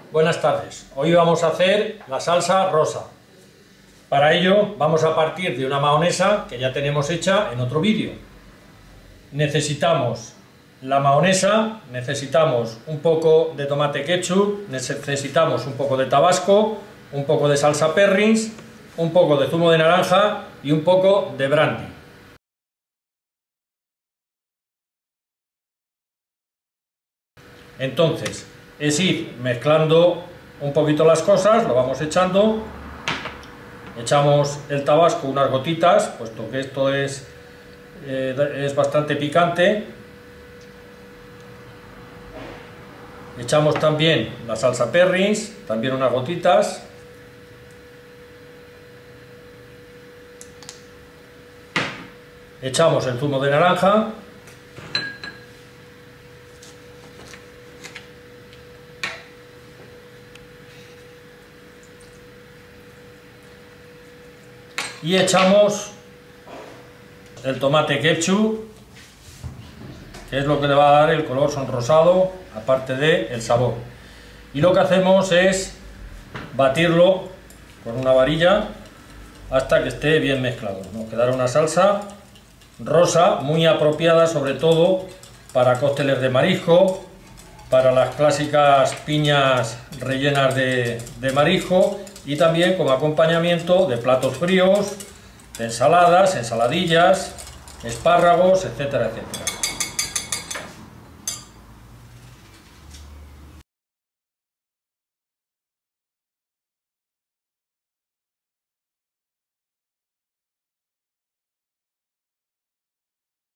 Buenas tardes. Hoy vamos a hacer la salsa rosa. Para ello vamos a partir de una mahonesa que ya tenemos hecha en otro vídeo. Necesitamos la mahonesa, necesitamos un poco de tomate ketchup, necesitamos un poco de tabasco, un poco de salsa Perrins, un poco de zumo de naranja y un poco de brandy. Entonces, es ir mezclando un poquito las cosas, lo vamos echando, echamos el tabasco unas gotitas, puesto que esto es bastante picante, echamos también la salsa Perrins, también unas gotitas, echamos el zumo de naranja, y echamos el tomate ketchup, que es lo que le va a dar el color sonrosado, aparte del sabor. Y lo que hacemos es batirlo con una varilla hasta que esté bien mezclado. Nos quedará una salsa rosa muy apropiada, sobre todo para cócteles de marisco, para las clásicas piñas rellenas de marisco, y también como acompañamiento de platos fríos, de ensaladas, ensaladillas, espárragos, etcétera, etcétera.